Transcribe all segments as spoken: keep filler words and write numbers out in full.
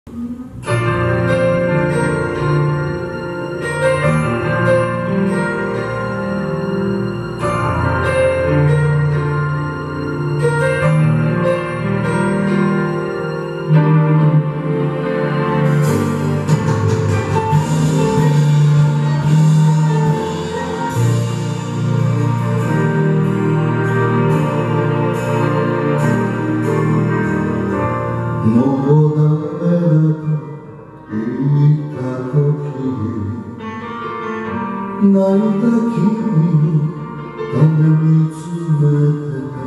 もうダメだと言った時泣いた君をただ見つめてた。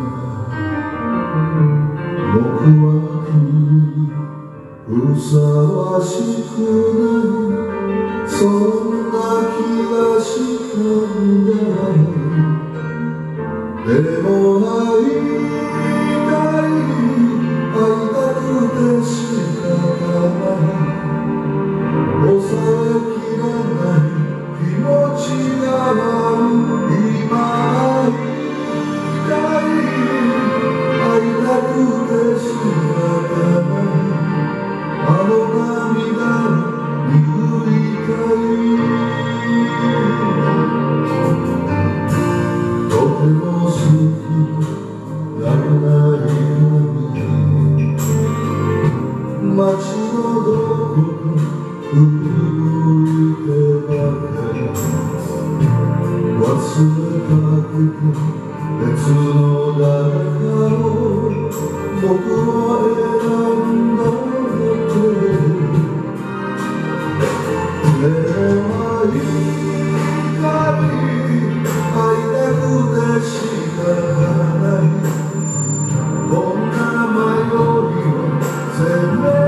僕は君にふさわしくないそんな気がしたんだ。でも会いたい会いたくて仕方ない抑えきれない気持ちがある。今会いたい会いたくて仕方ないあの涙を拭いたい。とても好きならない街のどこか振り向いてばかり忘れたくて別の誰かを僕は選んだだけ。でも会いたい会いたくて仕方ない。こんな迷いを責め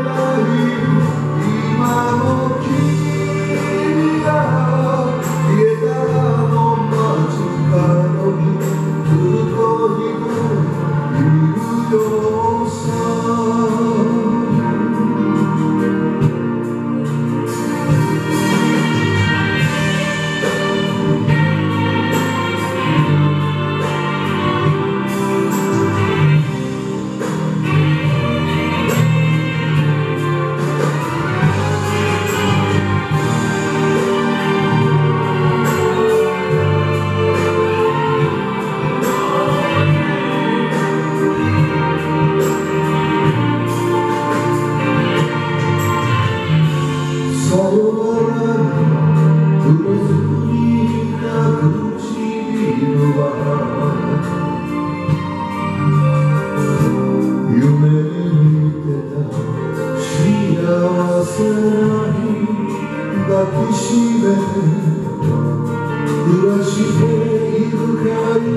夢に見てた幸せに抱きしめて暮らしているかい。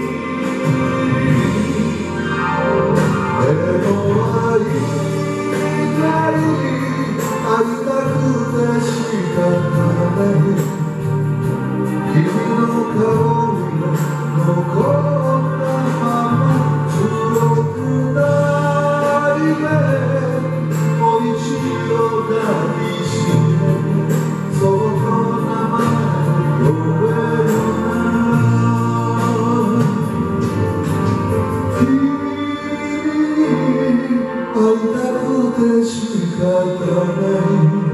でも会いたい会いたくて仕方ない。君の顔に残ったまま強く抱いてもう一度抱きしめてその名前呼べるな。君に会いたくて仕方ない。